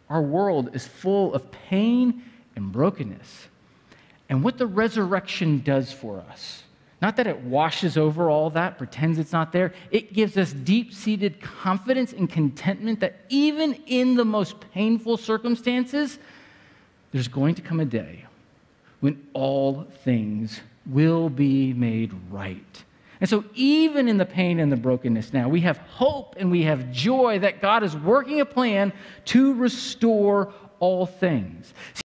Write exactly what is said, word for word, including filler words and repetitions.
our world is full of pain and brokenness. And what the resurrection does for us, not that it washes over all that, pretends it's not there, it gives us deep-seated confidence and contentment that even in the most painful circumstances, there's going to come a day when all things will be made right. And so even in the pain and the brokenness now, we have hope and we have joy that God is working a plan to restore all things.